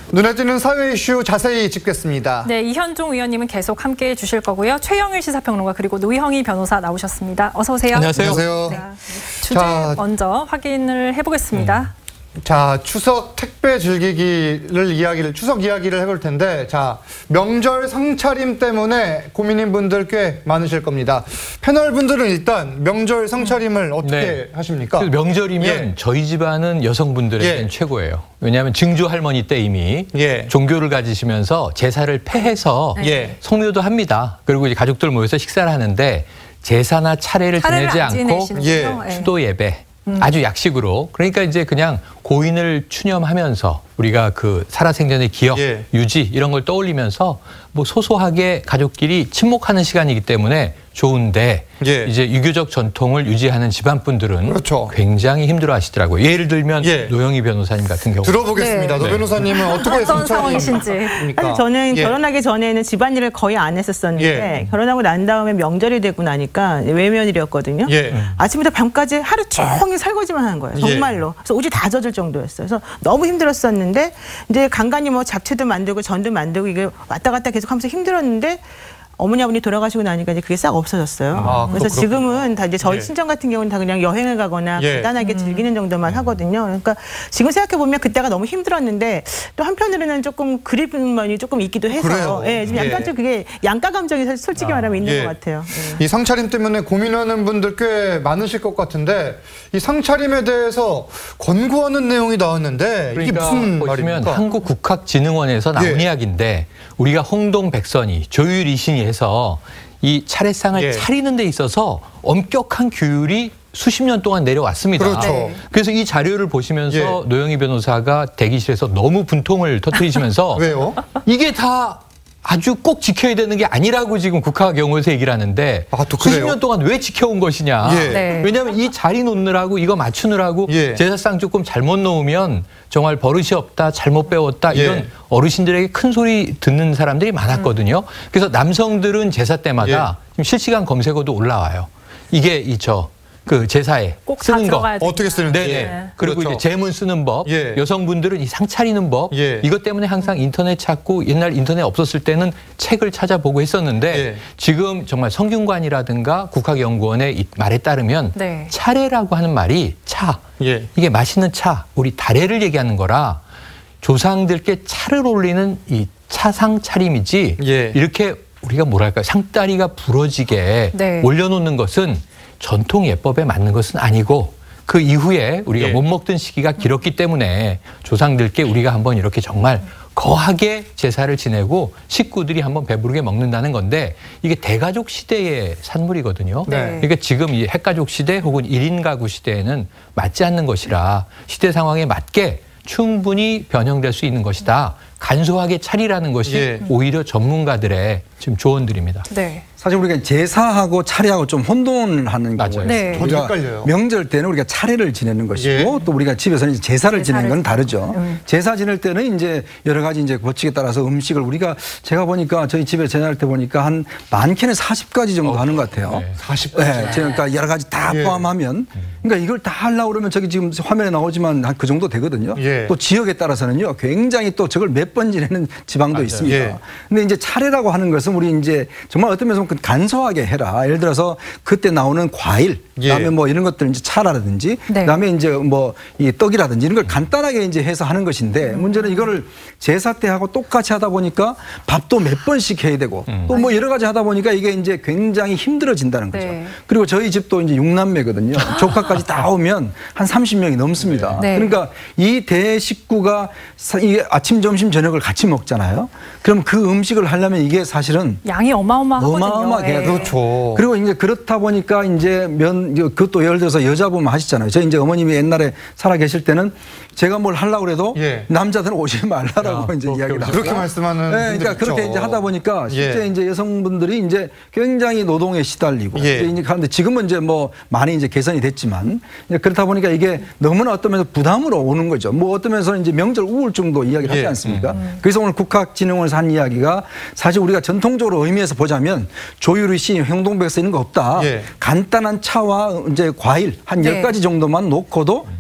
눈에 띄는 사회 이슈 자세히 짚겠습니다. 네, 이현종 의원님은 계속 함께해 주실 거고요. 최영일 시사평론가 그리고 노형희 변호사 나오셨습니다. 어서 오세요. 안녕하세요. 네. 주제 먼저 확인을 해보겠습니다. 자, 추석 택배 즐기기를 추석 이야기를 해볼 텐데, 자, 명절 상차림 때문에 고민인 분들 꽤 많으실 겁니다. 패널 분들은 일단 명절 상차림을 어떻게 하십니까? 명절이면 저희 집안은 여성분들에겐 최고예요. 왜냐하면 증조 할머니 때 이미 종교를 가지시면서 제사를 폐해서 성묘도 합니다. 그리고 이제 가족들 모여서 식사를 하는데 제사나 차례를 지내지 않고 수도 예배. 아주 약식으로. 그러니까 이제 그냥 고인을 추념하면서 우리가 그 살아생전의 기억, 유지 이런 걸 떠올리면서 뭐 소소하게 가족끼리 친목하는 시간이기 때문에 좋은데 이제 유교적 전통을 유지하는 집안분들은 굉장히 힘들어하시더라고요. 예를 들면 노영희 변호사님 같은 경우. 들어보겠습니다. 노 변호사님은 어떻게 어떤 상황이신지. 저는 결혼하기 전에는 집안일을 거의 안 했었었는데 결혼하고 난 다음에 명절이 되고 나니까 외며느리였거든요. 아침부터 밤까지 하루 종일 설거지만 하는 거예요. 정말로. 그래서 옷이 다 젖을 정도였어요. 그래서 너무 힘들었었는데 이제 간간히 뭐 잡채도 만들고 전도 만들고 이게 왔다 갔다 계속 하면서 힘들었는데 어머니 아버님 돌아가시고 나니까 이제 그게 싹 없어졌어요. 그래서 지금은 다 이제 저희 친정 같은 경우는 다 그냥 여행을 가거나 간단하게 즐기는 정도만 하거든요. 그러니까 지금 생각해 보면 그때가 너무 힘들었는데 또 한편으로는 조금 그리운 면이 조금 있기도 해서 지금 약간 좀 그게 양가 감정이 솔직히 말하면 있는 것 같아요. 이 상차림 때문에 고민하는 분들 꽤 많으실 것 같은데 이 상차림에 대해서 권고하는 내용이 나왔는데 이게 무슨 말입니까? 한국국학진흥원에서 나온 이야기인데 우리가 홍동백선이 조율이신이 해서 이 차례상을 차리는 데 있어서 엄격한 규율이 수십 년 동안 내려왔습니다. 그래서 이 자료를 보시면서 노영희 변호사가 대기실에서 너무 분통을 터뜨리시면서 왜요? 이게 다 아주 꼭 지켜야 되는 게 아니라고 지금 국학연구원에서 얘기를 하는데 수십 년 동안 왜 지켜온 것이냐. 왜냐하면 이 자리 놓느라고 이거 맞추느라고 제사상 조금 잘못 놓으면 정말 버릇이 없다, 잘못 배웠다 이런 어르신들에게 큰 소리 듣는 사람들이 많았거든요. 그래서 남성들은 제사 때마다 지금 실시간 검색어도 올라와요. 이게 그 제사에 꼭 쓰는 거 어떻게 쓰는지 그리고 이제 제문 쓰는 법 여성분들은 이 상 차리는 법 이것 때문에 항상 인터넷 찾고 옛날 인터넷 없었을 때는 책을 찾아보고 했었는데 지금 정말 성균관이라든가 국학연구원의 이 말에 따르면 차례라고 하는 말이 이게 맛있는 차 우리 다례를 얘기하는 거라 조상들께 차를 올리는 이 차상 차림이지 이렇게 우리가 뭐랄까 상다리가 부러지게 올려놓는 것은 전통 예법에 맞는 것은 아니고 그 이후에 우리가 못 먹던 시기가 길었기 때문에 조상들께 우리가 한번 이렇게 정말 거하게 제사를 지내고 식구들이 한번 배부르게 먹는다는 건데 이게 대가족 시대의 산물이거든요. 그러니까 지금 이 핵가족 시대 혹은 1인 가구 시대에는 맞지 않는 것이라 시대 상황에 맞게 충분히 변형될 수 있는 것이다. 간소하게 차리라는 것이 오히려 전문가들의 지금 조언들입니다. 사실 우리가 제사하고 차례하고 좀 혼돈을 하는 경우가 있어요. 저도 헷갈려요. 명절 때는 우리가 차례를 지내는 것이고 또 우리가 집에서는 이제 제사를 지내는 건 다르죠. 제사 지낼 때는 이제 여러 가지 이제 법칙에 따라서 음식을 우리가 제가 보니까 저희 집에 제사할 때 보니까 한 많게는 40가지 정도 하는 것 같아요. 40가지. 그러니까 여러 가지 다 포함하면 그러니까 이걸 다 하려고 그러면 저기 지금 화면에 나오지만 한 그 정도 되거든요. 또 지역에 따라서는요. 굉장히 또 저걸 몇 번 지내는 지방도 있습니다. 근데 이제 차례라고 하는 것은 우리 이제 정말 어떤 면에서 간소하게 해라. 예를 들어서 그때 나오는 과일, 그다음에 뭐 이런 것들 이제 차라든지, 그다음에 이제 뭐 이 떡이라든지 이런 걸 간단하게 이제 해서 하는 것인데 문제는 이거를 제사 때 하고 똑같이 하다 보니까 밥도 몇 번씩 해야 되고 또 뭐 여러 가지 하다 보니까 이게 이제 굉장히 힘들어진다는 거죠. 그리고 저희 집도 이제 6남매거든요. 조카까지 다 오면 한 30명이 넘습니다. 그러니까 이 대식구가 이 아침, 점심, 저녁을 같이 먹잖아요. 그럼 그 음식을 하려면 이게 사실은 양이 어마어마하거든요. 어마어마하게. 그리고 이제 그렇다 보니까 이제 그것도 예를 들어서 여자분만 하시잖아요. 저희 이제 어머님이 옛날에 살아 계실 때는 제가 뭘 하려고 해도 남자들은 오지 말라라고 이제 이야기를 하고. 그렇게 말씀하는. 그러니까 그렇게 이제 하다 보니까 실제 이제 여성분들이 이제 굉장히 노동에 시달리고 이제 가는데 지금은 이제 뭐 많이 이제 개선이 됐지만 이제 그렇다 보니까 이게 너무나 어떤 면에서 부담으로 오는 거죠. 뭐 어떤 면에서 이제 명절 우울증도 이야기를 하지 않습니까? 그래서 오늘 국학진흥원에서 한 이야기가 사실 우리가 전통적으로 의미에서 보자면 조유리 씨, 형동백서 이런 거 없다. 간단한 차와 이제 과일 한 10가지 정도만 놓고도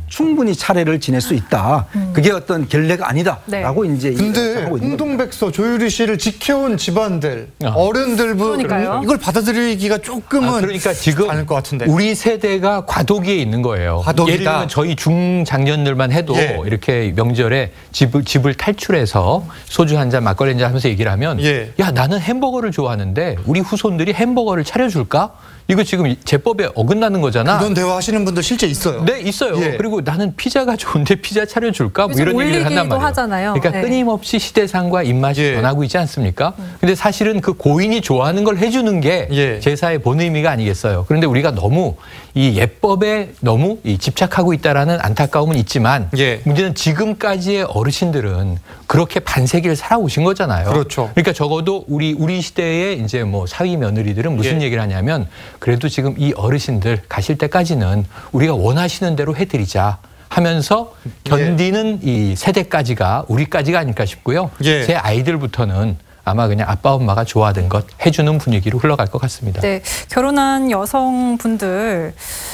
충분히 차례를 지낼 수 있다. 그게 어떤 결례가 아니다라고 네. 이제 근데 홍동백서 조유리 씨를 지켜온 집안들, 어른들분 이걸 받아들이기가 조금은 그러니까 지금 않을 것 같은데. 우리 세대가 과도기에 있는 거예요. 과도기다. 예를 들면 저희 중장년들만 해도 이렇게 명절에 집을 탈출해서 소주 한 잔, 막걸리 한 잔 하면서 얘기를 하면 야, 나는 햄버거를 좋아하는데 우리 후손들이 햄버거를 차려줄까? 이거 지금 제법에 어긋나는 거잖아. 그런 대화 하시는 분들 실제 있어요. 네, 있어요. 그리고 나는 피자가 좋은데 피자 차려줄까? 뭐 이런 얘기를 한단 말이에요. 하잖아요. 그러니까 끊임없이 시대상과 입맛이 변하고 있지 않습니까? 근데 사실은 그 고인이 좋아하는 걸 해주는 게 제사의 본 의미가 아니겠어요. 그런데 우리가 너무 이 예법에 너무 집착하고 있다라는 안타까움은 있지만 문제는 지금까지의 어르신들은 그렇게 반세기를 살아오신 거잖아요. 그렇죠. 그러니까 적어도 우리 시대의 이제 뭐 사위 며느리들은 무슨 얘기를 하냐면 그래도 지금 이 어르신들 가실 때까지는 우리가 원하시는 대로 해드리자 하면서 견디는 이 세대까지가 우리까지가 아닐까 싶고요. 제 아이들부터는 아마 그냥 아빠 엄마가 좋아하던 것 해주는 분위기로 흘러갈 것 같습니다. 네, 결혼한 여성분들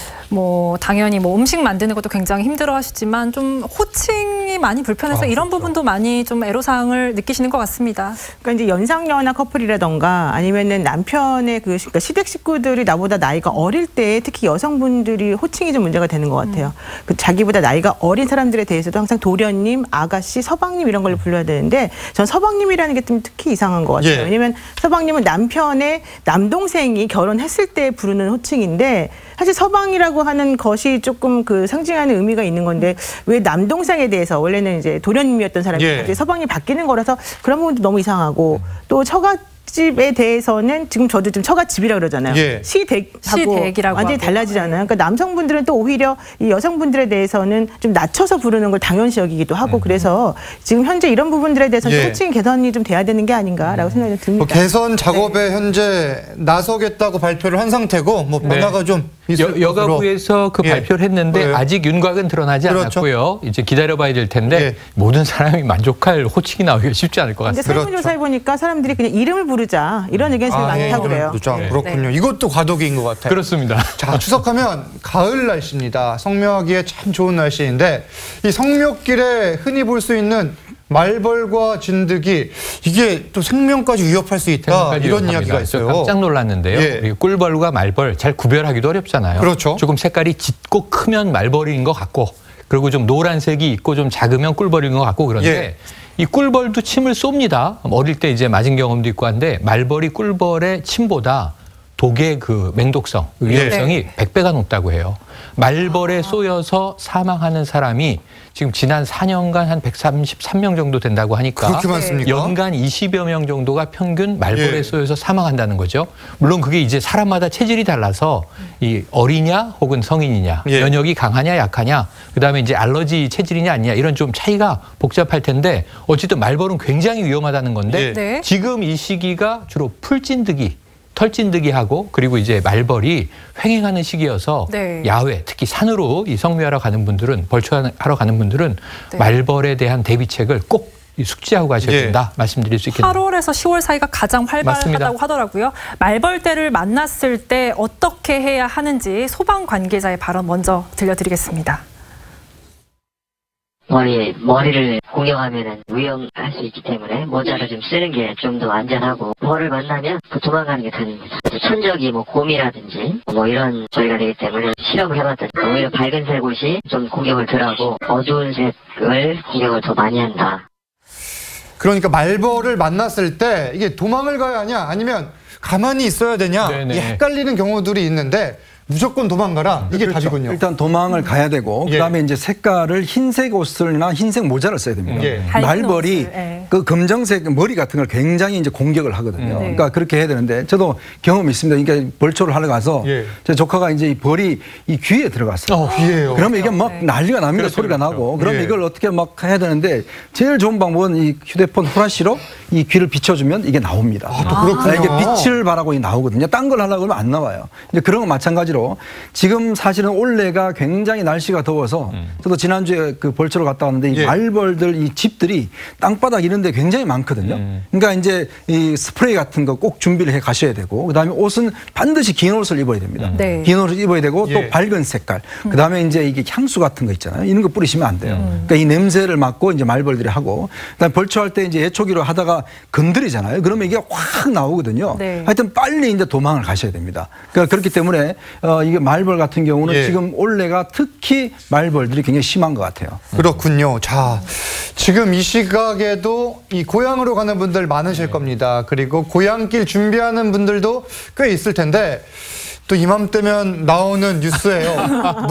뭐 당연히 뭐 음식 만드는 것도 굉장히 힘들어하시지만 좀 호칭이 많이 불편해서 이런 부분도 많이 좀 애로사항을 느끼시는 것 같습니다. 그러니까 이제 연상연하 커플이라던가 아니면은 남편의 그러니까 시댁 식구들이 나보다 나이가 어릴 때 특히 여성분들이 호칭이 좀 문제가 되는 것 같아요. 그 자기보다 나이가 어린 사람들에 대해서도 항상 도련님, 아가씨, 서방님 이런 걸로 불러야 되는데 전 서방님이라는 게 좀 특히 이상한 것 같아요. 왜냐면 서방님은 남편의 남동생이 결혼했을 때 부르는 호칭인데 사실 서방이라고 하는 것이 조금 그 상징하는 의미가 있는 건데 왜 남동생에 대해서 원래는 이제 도련님이었던 사람이 갑자기 서방이 바뀌는 거라서 그런 부분도 너무 이상하고 또 처갓집에 대해서는 지금 저도 좀 처갓집이라고 그러잖아요. 시댁이라고 완전히 달라지잖아요. 그러니까 남성분들은 또 오히려 이 여성분들에 대해서는 좀 낮춰서 부르는 걸 당연시 여기기도 하고 그래서 지금 현재 이런 부분들에 대해서는 호칭 개선이 좀 돼야 되는 게 아닌가라고 생각이 듭니다. 개선 작업에 현재 나서겠다고 발표를 한 상태고 뭐 변화가 좀 여가부에서 그 발표를 했는데 아직 윤곽은 드러나지 않았고요. 이제 기다려봐야 될 텐데 모든 사람이 만족할 호칭이 나오기가 쉽지 않을 것 같습니다. 설문조사해 보니까 사람들이 그냥 이름을 부르자 이런 의견이 제일 많다고 그래요. 그렇군요. 이것도 과도기인 것 같아요. 그렇습니다. 자, 추석하면 가을 날씨입니다. 성묘하기에 참 좋은 날씨인데 이 성묘길에 흔히 볼 수 있는 말벌과 진드기 이게 또 생명까지 위협할 수 있다 이런 이야기가 있어요. 깜짝 놀랐는데요. 꿀벌과 말벌 잘 구별하기도 어렵잖아요. 그렇죠. 조금 색깔이 짙고 크면 말벌인 것 같고 그리고 좀 노란색이 있고 좀 작으면 꿀벌인 것 같고 그런데 이 꿀벌도 침을 쏩니다. 어릴 때 이제 맞은 경험도 있고 한데 말벌이 꿀벌의 침보다 독의 그 맹독성, 위험성이 100배가 높다고 해요. 말벌에 쏘여서 사망하는 사람이 지금 지난 4년간 한 133명 정도 된다고 하니까 그렇게 많습니까? 연간 20여 명 정도가 평균 말벌에 쏘여서 사망한다는 거죠. 물론 그게 이제 사람마다 체질이 달라서 이 어리냐 혹은 성인이냐, 면역이 강하냐 약하냐, 그다음에 이제 알러지 체질이냐 아니냐 이런 좀 차이가 복잡할 텐데 어쨌든 말벌은 굉장히 위험하다는 건데 지금 이 시기가 주로 풀진드기 털진드기하고 그리고 이제 말벌이 횡행하는 시기여서 야외 특히 산으로 이 성묘하러 가는 분들은 벌초하러 가는 분들은 말벌에 대한 대비책을 꼭 숙지하고 가셔야 된다 말씀드릴 수 있겠네요. 8월에서 10월 사이가 가장 활발하다고 하더라고요. 말벌떼를 만났을 때 어떻게 해야 하는지 소방 관계자의 발언 먼저 들려드리겠습니다. 머리를 공격하면 위험할 수 있기 때문에 모자를 좀 쓰는 게 좀 더 안전하고 벌을 만나면 도망가는 게 다릅니다. 천적이 곰이라든지 이런 소리가 되기 때문에 실험을 해봤더니 오히려 밝은 색 옷이 좀 공격을 덜하고 어두운 색을 공격을 더 많이 한다. 그러니까 말벌을 만났을 때 이게 도망을 가야 하냐 아니면 가만히 있어야 되냐 헷갈리는 경우들이 있는데 무조건 도망가라 이게 답이군요. 일단 도망을 가야 되고 그다음에 이제 색깔을 흰색 옷을나 흰색 모자를 써야 됩니다. 말벌이 그 검정색 머리 같은 걸 굉장히 이제 공격을 하거든요. 그러니까 그렇게 해야 되는데 저도 경험이 있습니다. 그러니까 벌초를 하러 가서 제 조카가 이제 이 벌이 이 귀에 들어갔어요. 귀에요. 그러면 이게 막 난리가 납니다. 소리가 나고. 그러면 이걸 어떻게 막 해야 되는데 제일 좋은 방법은 이 휴대폰 후라시로 이 귀를 비춰주면 이게 나옵니다. 또 그렇군요. 이게 빛을 발하고 나오거든요. 딴 걸 하려고 하면 안 나와요. 이제 그런 건 마찬가지로 지금 사실은 올해가 굉장히 날씨가 더워서 저도 지난주에 그 벌초를 갔다 왔는데 이 말벌들 이 집들이 땅바닥 이런 이런 데 굉장히 많거든요. 그러니까 이제 이 스프레이 같은 거 꼭 준비를 해 가셔야 되고 그다음에 옷은 반드시 긴 옷을 입어야 됩니다. 네. 긴 옷을 입어야 되고 또 밝은 색깔. 그다음에 이제 이게 향수 같은 거 있잖아요. 이런 거 뿌리시면 안 돼요. 그러니까 이 냄새를 맡고 이제 말벌들이 하고 그다음에 벌초할 때 이제 예초기로 하다가 건드리잖아요. 그러면 이게 확 나오거든요. 네. 하여튼 빨리 이제 도망을 가셔야 됩니다. 그러니까 그렇기 때문에 이게 말벌 같은 경우는 지금 올해가 특히 말벌들이 굉장히 심한 것 같아요. 그렇군요. 자, 지금 이 시각에도 이 고향으로 가는 분들 많으실 겁니다. 그리고 고향길 준비하는 분들도 꽤 있을 텐데 또 이맘때면 나오는 뉴스예요.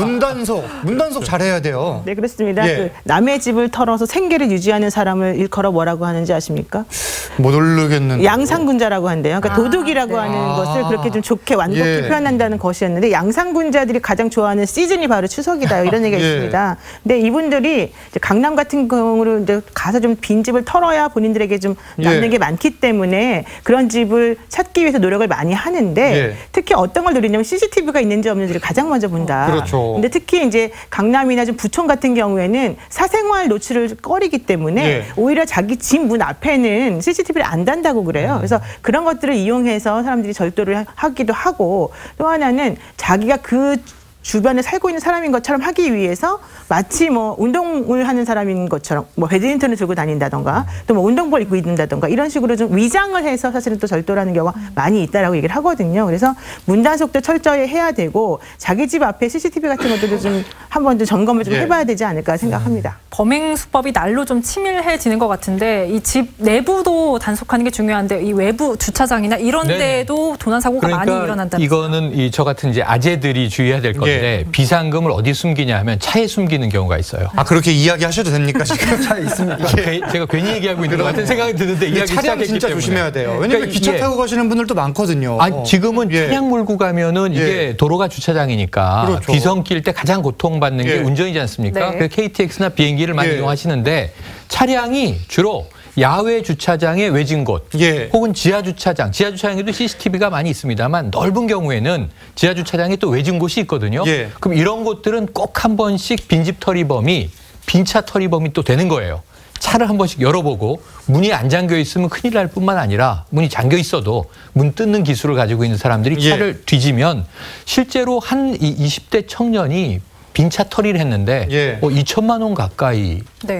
문단속 잘해야 돼요. 네, 그렇습니다. 그 남의 집을 털어서 생계를 유지하는 사람을 일컬어 뭐라고 하는지 아십니까? 못 모르겠는데. 양상군자라고 한대요. 그러니까 도둑이라고 하는 것을 그렇게 좀 좋게 완곡히 표현한다는 것이었는데 양상군자들이 가장 좋아하는 시즌이 바로 추석이다 이런 얘기가 있습니다. 근데 이분들이 이제 강남 같은 경우로 이제 가서 좀 빈 집을 털어야 본인들에게 좀 남는 게 많기 때문에 그런 집을 찾기 위해서 노력을 많이 하는데 특히 어떤 걸 노리냐면 CCTV가 있는지 없는지를 가장 먼저 본다. 그렇죠. 근데 특히 이제 강남이나 좀 부천 같은 경우에는 사생활 노출을 꺼리기 때문에 오히려 자기 집 문 앞에는 CCTV를 안 단다고 그래요. 그래서 그런 것들을 이용해서 사람들이 절도를 하기도 하고 또 하나는 자기가 그 주변에 살고 있는 사람인 것처럼 하기 위해서 마치 뭐 운동을 하는 사람인 것처럼 뭐 배드민턴을 들고 다닌다던가 또 뭐 운동복 입고 있는다던가 이런 식으로 좀 위장을 해서 사실은 또 절도라는 경우가 많이 있다라고 얘기를 하거든요. 그래서 문단속도 철저히 해야 되고 자기 집 앞에 CCTV 같은 것들도 좀 한번 좀 점검을 좀 해봐야 되지 않을까 생각합니다. 범행 수법이 날로 좀 치밀해지는 것 같은데 이 집 내부도 단속하는 게 중요한데 이 외부 주차장이나 이런 데도 도난 사고가 그러니까 많이 일어난다는 이거는 저 같은 이제 아재들이 주의해야 될 건데 비상금을 어디 숨기냐 하면 차에 숨기는 경우가 있어요. 아 그렇게 이야기하셔도 됩니까 지금? 차에 있습니까? 제가 괜히 얘기하고 있는 것 같은 생각이 드는데 이야기 차량 진짜 때문에. 조심해야 돼요. 왜냐면 그러니까 기차 타고 가시는 분들도 많거든요. 지금은 차량 몰고 가면은 이게 도로가 주차장이니까 그렇죠. 비성길 때 가장 고통받는 게 운전이지 않습니까? 네. 그래서 KTX나 비행기를 많이 이용하시는데 차량이 주로 야외 주차장의 외진 곳 혹은 지하 주차장, 지하 주차장에도 CCTV가 많이 있습니다만 넓은 경우에는 지하 주차장에 또 외진 곳이 있거든요. 그럼 이런 곳들은 꼭 한 번씩 빈집 털이범이 빈차 털이범이 또 되는 거예요. 차를 한 번씩 열어보고 문이 안 잠겨 있으면 큰일 날 뿐만 아니라 문이 잠겨 있어도 문 뜯는 기술을 가지고 있는 사람들이 차를 뒤지면 실제로 한 20대 청년이 빈차 털이를 했는데 2천만 원 가까이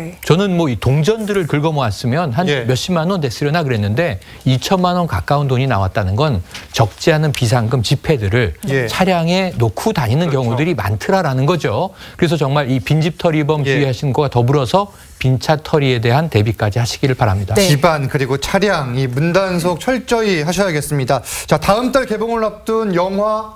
저는 뭐 이 동전들을 긁어 모았으면 한 몇십만 원 됐으려나 그랬는데 2천만 원 가까운 돈이 나왔다는 건 적지 않은 비상금 지폐들을 차량에 놓고 다니는 경우들이 많더라라는 거죠. 그래서 정말 이 빈집 털이범 주의하시는 것과 더불어서 빈차 털이에 대한 대비까지 하시기를 바랍니다. 집안 그리고 차량 이 문단속 철저히 하셔야겠습니다. 자, 다음 달 개봉을 앞둔 영화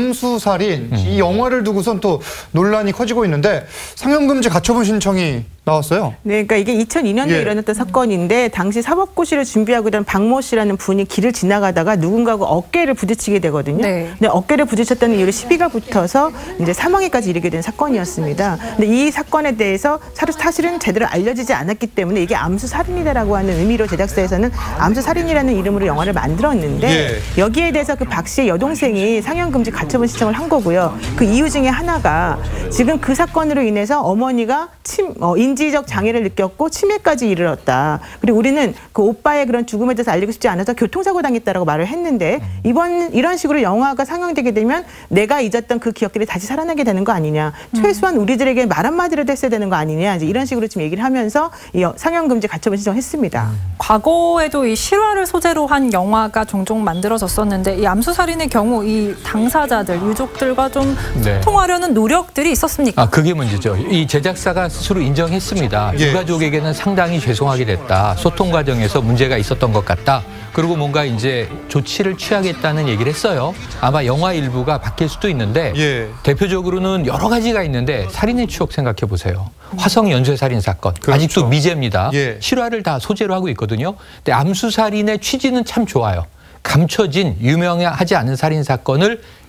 암수살인 이 영화를 두고선 또 논란이 커지고 있는데 상영금지 가처분 신청이 나왔어요. 네, 그러니까 이게 2002년도에 일어났던 사건인데 당시 사법고시를 준비하고 있던 박모 씨라는 분이 길을 지나가다가 누군가하고 어깨를 부딪히게 되거든요. 근데 어깨를 부딪혔다는 이유로 시비가 붙어서 이제 사망에까지 이르게 된 사건이었습니다. 근데 이 사건에 대해서 사실은 제대로 알려지지 않았기 때문에 이게 암수살인이다라고 하는 의미로 제작사에서는 암수살인이라는 이름으로 영화를 만들었는데 여기에 대해서 그 박 씨의 여동생이 상영금지 가처분 신청을 한 거고요. 그 이유 중에 하나가 지금 그 사건으로 인해서 어머니가 인지적 장애를 느꼈고 치매까지 이르렀다. 그리고 우리는 그 오빠의 그런 죽음에 대해서 알리고 싶지 않아서 교통사고 당했다라고 말을 했는데 이런 식으로 영화가 상영되게 되면 내가 잊었던 그 기억들이 다시 살아나게 되는 거 아니냐. 최소한 우리들에게 말 한마디라도 했어야 되는 거 아니냐. 이제 이런 식으로 지금 얘기를 하면서 이 상영금지 가처분 신청했습니다. 과거에도 이 실화를 소재로 한 영화가 종종 만들어졌었는데 이 암수살인의 경우 이 당사자들, 유족들과 좀 소통하려는 노력들이 있었습니까? 그게 문제죠. 이 제작사가 스스로 인정했습니다. 유가족에게는 상당히 죄송하게 됐다. 소통 과정에서 문제가 있었던 것 같다. 그리고 뭔가 이제 조치를 취하겠다는 얘기를 했어요. 아마 영화 일부가 바뀔 수도 있는데 대표적으로는 여러 가지가 있는데 살인의 추억 생각해 보세요. 화성 연쇄살인 사건. 아직도 미제입니다. 실화를 다 소재로 하고 있거든요. 근데 암수살인의 취지는 참 좋아요. 감춰진 유명하지 않은 살인 사건을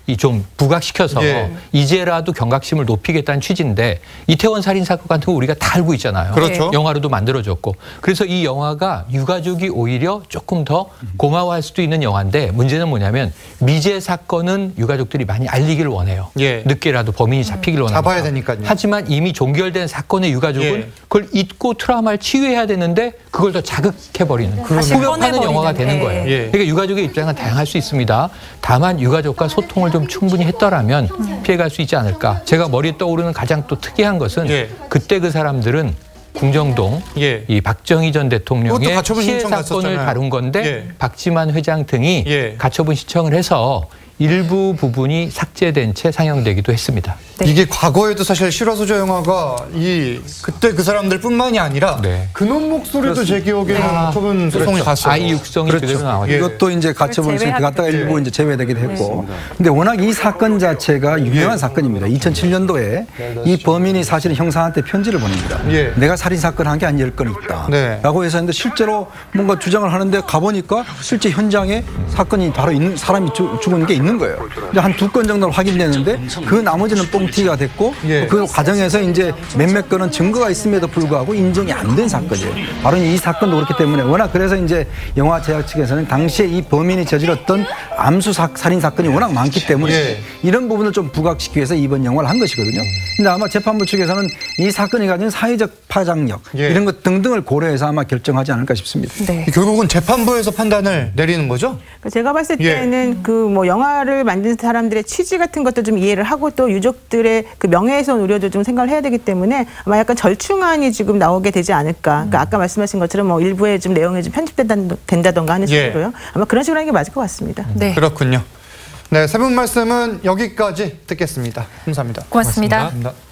좀 부각시켜서 이제라도 경각심을 높이겠다는 취지인데 이태원 살인 사건 같은 거 우리가 다 알고 있잖아요. 그렇죠. 영화로도 만들어졌고. 그래서 이 영화가 유가족이 오히려 조금 더 고마워할 수도 있는 영화인데 문제는 뭐냐면 미제 사건은 유가족들이 많이 알리기를 원해요. 늦게라도 범인이 잡히기를 원합니다. 잡아야 되니까요. 하지만 이미 종결된 사건의 유가족은 그걸 잊고 트라우마를 치유해야 되는데 그걸 더 자극해버리는 후벼파는 영화가 되는 거예요. 그러니까 유가족의 입장은 다양할 수 있습니다. 다만 유가족과 소통을 좀 충분히 했더라면 피해갈 수 있지 않을까. 제가 머리에 떠오르는 가장 또 특이한 것은 그때 그 사람들은 궁정동 이 박정희 전 대통령의 피해 사건을 다룬 건데 박지만 회장 등이 가처분 신청을 해서 일부 부분이 삭제된 채 상영되기도 했습니다. 이게 과거에도 사실 실화소재 영화가 그때 그 사람들뿐만이 아니라 그놈 목소리도 제 기억에는 가처분 소송이 갔어요. 아이 육성이 그대로 나왔죠. 이것도 이제 가처분 소송이 갔다가 일부 이제 제외되기도 했고. 근데 워낙 이 사건 자체가 유명한 사건입니다. 2007년도에 이 범인이 사실은 형사한테 편지를 보냅니다. 내가 살인 사건을 한 게 한 10건 있다. 라고 해서 했는데 실제로 뭔가 주장을 하는데 가보니까 실제 현장에 사건이 바로 사람이 죽은 게 있는 거예요. 한 2건 정도는 확인됐는데 그 나머지는 뻥튀기가 됐고 그 과정에서 이제 몇몇 건은 증거가 있음에도 불구하고 인정이 안 된 사건이에요. 바로 이 사건도 그렇기 때문에 워낙 그래서 이제 영화 제작 측에서는 당시에 이 범인이 저질렀던 암수 살인 사건이 워낙 많기 때문에 이런 부분을 좀 부각시키기 위해서 이번 영화를 한 것이거든요. 근데 아마 재판부 측에서는 이 사건이 가진 사회적 파장력 이런 것 등등을 고려해서 아마 결정하지 않을까 싶습니다. 결국은 재판부에서 판단을 내리는 거죠? 제가 봤을 때는 그 뭐 영화를 만든 사람들의 취지 같은 것도 좀 이해를 하고 또 유족들의 그 명예훼손 우려도 좀 생각을 해야 되기 때문에 아마 약간 절충안이 지금 나오게 되지 않을까. 그러니까 아까 말씀하신 것처럼 뭐 일부의 좀 내용이 좀 편집된다던가 하는 식으로요. 아마 그런 식으로 하는 게 맞을 것 같습니다. 그렇군요. 네, 세 분 말씀은 여기까지 듣겠습니다. 감사합니다. 고맙습니다. 고맙습니다.